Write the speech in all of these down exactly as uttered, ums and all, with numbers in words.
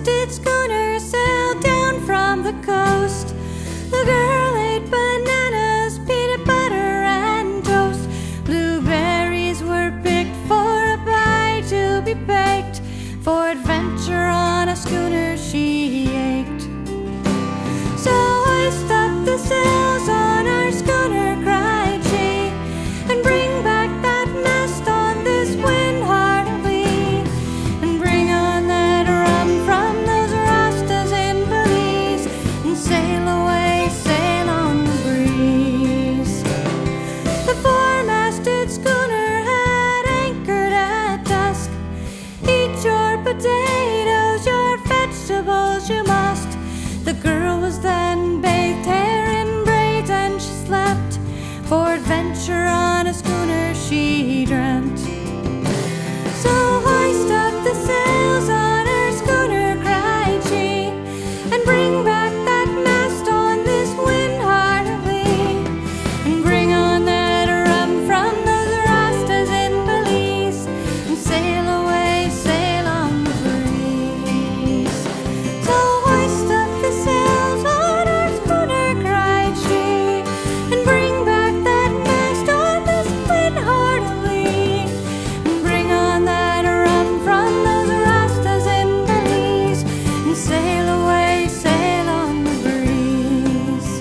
masted schooner sailed down from the coast. The girl ate bananas, peanut butter, and toast. Blueberries were picked for a bite to be baked. For adventure on a schooner she ached. So hoist up the sails on our schooner, cried she, and bring back that mast on this wind heartily, and bring on that rum from those Rastas in Belize, and sail away, sail on the breeze. The four-masted schooner had anchored at dusk. Eat your potatoes, your vegetables you must. The girl was then bathed, hair in braids, and she slept. For adventure on a schooner she dreamt. So hoist up the sails on her schooner, cried she, and bring back that mast on this wind heartily, and bring on that rum from those Rastas in Belize, and sail away, sail on the breeze. So hoist up the sails on our schooner, cried she, and bring back that mast on this wind heartily, and bring on that rum from those Rastas in Belize, and sail away, sail on the breeze.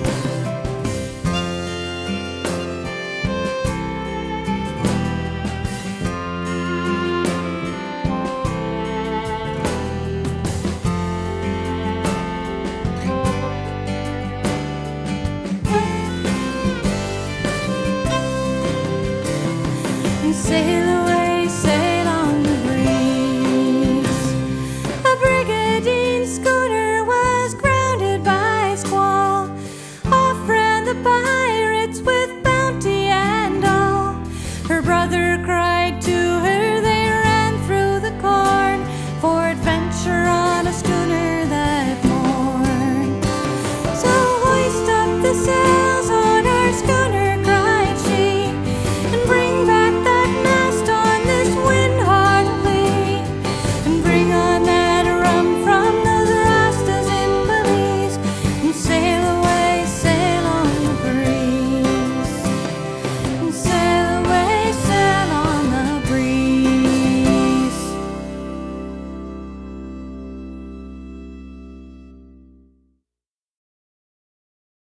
And sail